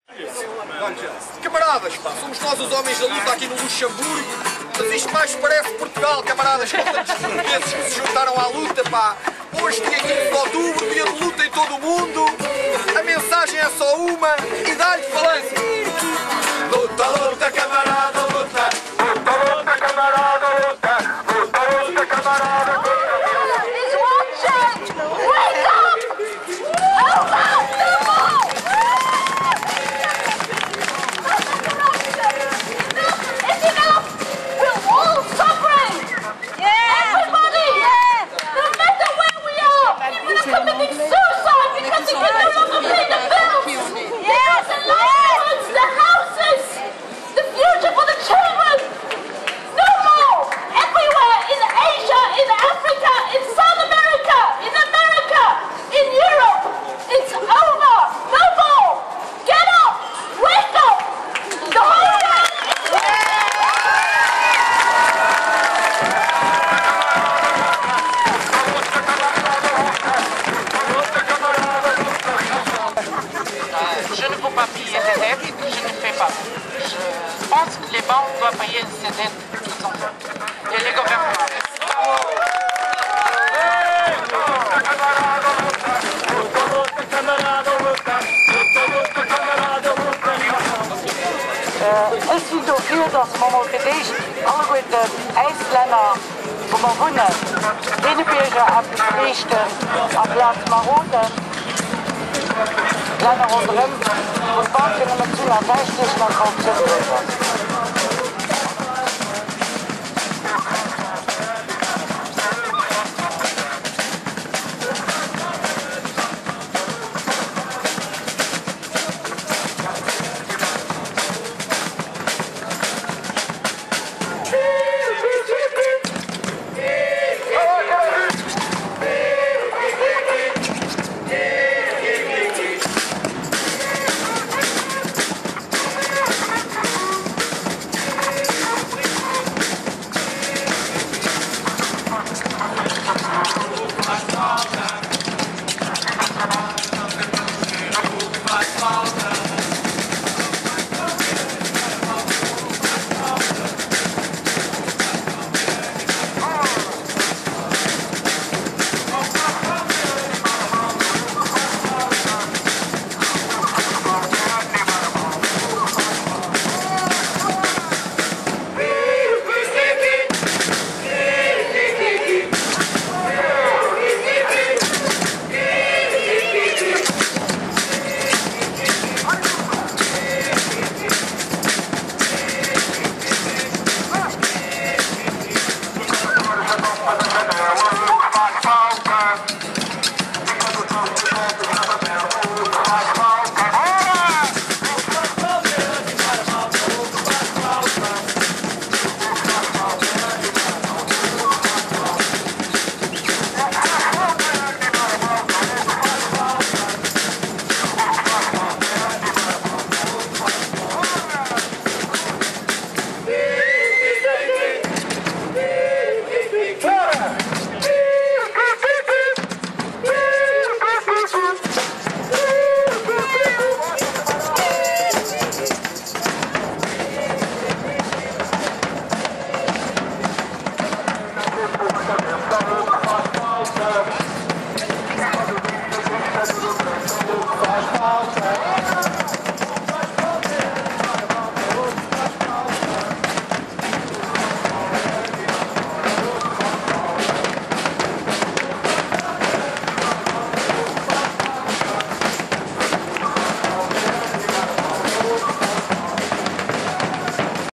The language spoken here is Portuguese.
Camaradas, pá, somos nós os homens da luta aqui no Luxemburgo, mas isto mais parece Portugal, camaradas, com tantos portugueses que se juntaram à luta, pá. Hoje, dia 15 de outubro, dia de luta em todo o mundo, a mensagem é só uma e dá-lhe falância. Luta, luta, camarada, luta, luta, luta, camarada, luta, luta, luta, camarada, luta. Je ne peux pas payer des dettes, je ne fais pas. Je pense que les banques doivent payer ces dettes qu'ils ont faites. Et les gouvernements. Es ist dafür, dass man mal für dich alle guten Eisländer, wo man wohnen, die Bürger abgerichtet, am Platz Maroden, Länder rundherum, und Banken mit zu einer 60 nach Hauptsächlich.